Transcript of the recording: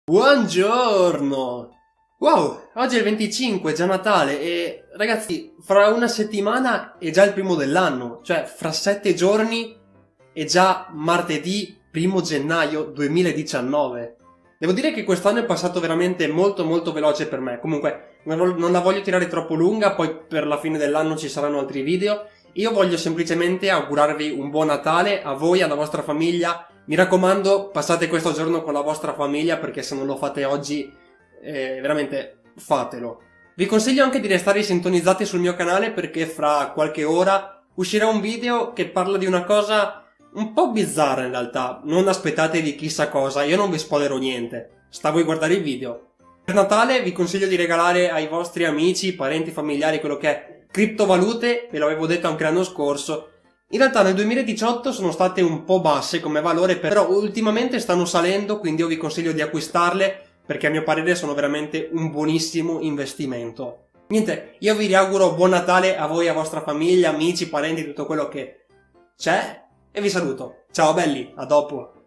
Buongiorno! Wow, oggi è il 25, è già Natale e ragazzi, fra una settimana è già il primo dell'anno, cioè fra 7 giorni è già martedì 1 gennaio 2019. Devo dire che quest'anno è passato veramente molto veloce per me. Comunque, non la voglio tirare troppo lunga, poi per la fine dell'anno ci saranno altri video. Io voglio semplicemente augurarvi un buon Natale a voi, alla vostra famiglia. Mi raccomando, passate questo giorno con la vostra famiglia, perché se non lo fate oggi, veramente fatelo. Vi consiglio anche di restare sintonizzati sul mio canale, perché fra qualche ora uscirà un video che parla di una cosa un po' bizzarra in realtà. Non aspettatevi chissà cosa, io non vi spoilerò niente. Sta a voi guardare il video. Per Natale vi consiglio di regalare ai vostri amici, parenti, familiari, quello che è, criptovalute, ve l'avevo detto anche l'anno scorso. In realtà nel 2018 sono state un po' basse come valore, però ultimamente stanno salendo, quindi io vi consiglio di acquistarle, perché a mio parere sono veramente un buonissimo investimento. Niente, io vi auguro buon Natale a voi, a vostra famiglia, amici, parenti, tutto quello che c'è, e vi saluto. Ciao belli, a dopo!